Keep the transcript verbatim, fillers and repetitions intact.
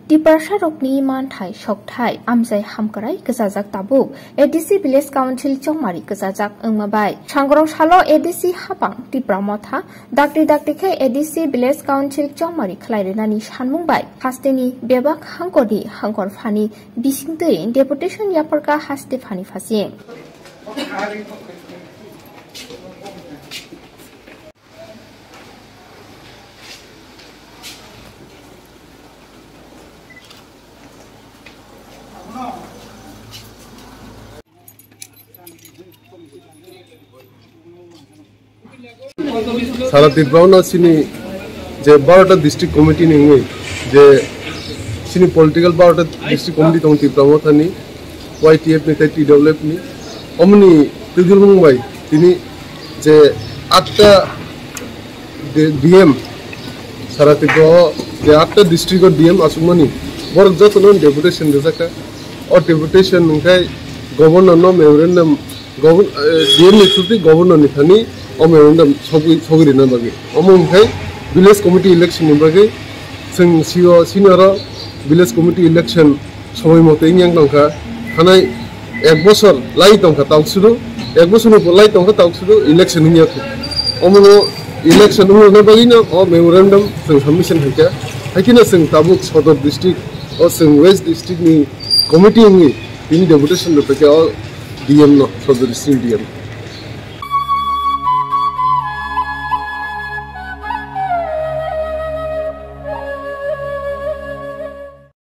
Tiprasharokni manthai shokthai amjai hamkarai kesajak tabuk A D C Village Council chongmari kesajak engmabai Changrong Shalo A D C hapang Tipramotha Dati Dati ke A D C Village Council chongmari khlairenani Samwng bai hasteni bebak hangkodi hangkor phani bisingtei Deputation yaparka haste phani phasing सारा तिरपावना सिनी जे बारटा district committee नहीं हुई जे सिनी political बारटा district committee तो तिरपावना था नहीं Y T F नहीं था टी डब्ल्यू एफ नहीं अमनी तिरुल मुंबई तिनी जे आठटा डीएम सारा तिरपाव जे आठटा डिस्ट्रिक्ट और डीएम आसुमानी बरक जो तो नॉन डेपुटेशन जैसा का और डेपुटेशन उनका governor no memorandum governor DM ने चुती गवर्नर ने था नहीं और मेमोरेंडम सभी सभी ना बाकी अमो उनका विलेज कमिटी इलेक्शन में बाकी संग CO senior village committee election समय मत इंग तंका खाना एक बছর लाई तंका ताउसुदु एक बছর ऊपर लाई तंका ताउसुदु इलेक्शन इंग अमो इलेक्शन उन्होंने ना बाकी ना और मेमोरेंडम संग सबमिशन है क्या है कि ना संग ताबुक सदर डिस्ट्रिक्ट और संग वेस्ट डिस्ट्रिक्ट में कमिटी इंग इन डेपुटेशन लोग क्या और डीएम ना सदर डिस्ट्रिक्ट डीएम